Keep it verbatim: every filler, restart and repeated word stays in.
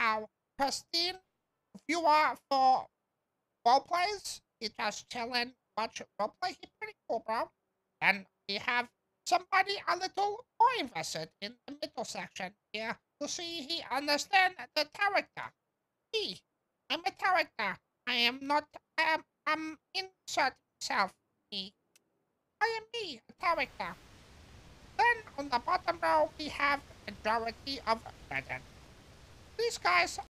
our pristine viewer for roleplays. He just chilling, watch roleplay. He pretty cool, bro. And we have somebody a little more invested in the middle section here to see he understand the character. Me, I'm a character. I am not. I am. I'm insert self. Me. I am me, a character. Then on the bottom row we have majority of legend. These guys